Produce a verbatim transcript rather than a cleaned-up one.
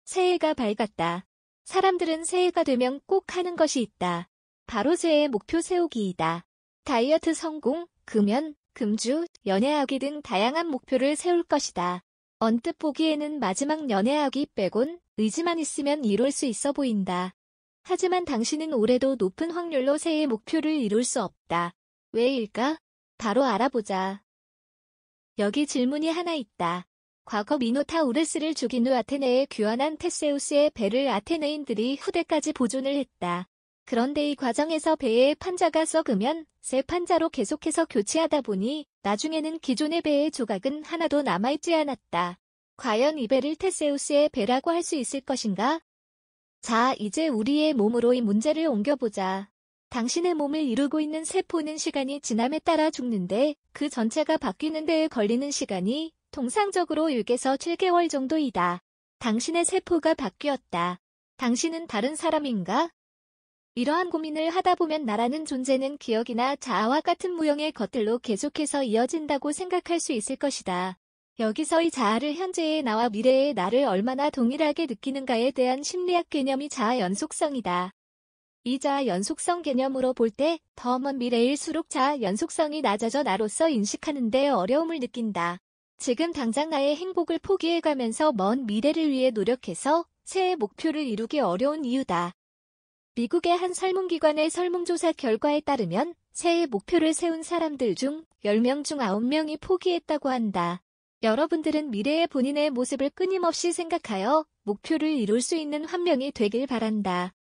새해가 밝았다. 사람들은 새해가 되면 꼭 하는 것이 있다. 바로 새해 목표 세우기이다. 다이어트 성공, 금연, 금주, 연애하기 등 다양한 목표를 세울 것이다. 언뜻 보기에는 마지막 연애하기 빼곤 의지만 있으면 이룰 수 있어 보인다. 하지만 당신은 올해도 높은 확률로 새해 목표를 이룰 수 없다. 왜일까? 바로 알아보자. 여기 질문이 하나 있다. 과거 미노타우루스를 죽인 후 아테네에 귀환한 테세우스의 배를 아테네인들이 후대까지 보존을 했다. 그런데 이 과정에서 배의 판자가 썩으면 새 판자로 계속해서 교체하다 보니 나중에는 기존의 배의 조각은 하나도 남아있지 않았다. 과연 이 배를 테세우스의 배라고 할 수 있을 것인가? 자, 이제 우리의 몸으로 이 문제를 옮겨보자. 당신의 몸을 이루고 있는 세포는 시간이 지남에 따라 죽는데 그 전체가 바뀌는 데에 걸리는 시간이 통상적으로 육에서 칠 개월 정도이다. 당신의 세포가 바뀌었다. 당신은 다른 사람인가? 이러한 고민을 하다 보면 나라는 존재는 기억이나 자아와 같은 무형의 것들로 계속해서 이어진다고 생각할 수 있을 것이다. 여기서 이 자아를 현재의 나와 미래의 나를 얼마나 동일하게 느끼는가에 대한 심리학 개념이 자아 연속성이다. 이 자아 연속성 개념으로 볼 때 더 먼 미래일수록 자아 연속성이 낮아져 나로서 인식하는 데 어려움을 느낀다. 지금 당장 나의 행복을 포기해가면서 먼 미래를 위해 노력해서 새해 목표를 이루기 어려운 이유다. 미국의 한 설문기관의 설문조사 결과에 따르면 새해 목표를 세운 사람들 중 열 명 중 아홉 명이 포기했다고 한다. 여러분들은 미래의 본인의 모습을 끊임없이 생각하여 목표를 이룰 수 있는 환명이 되길 바란다.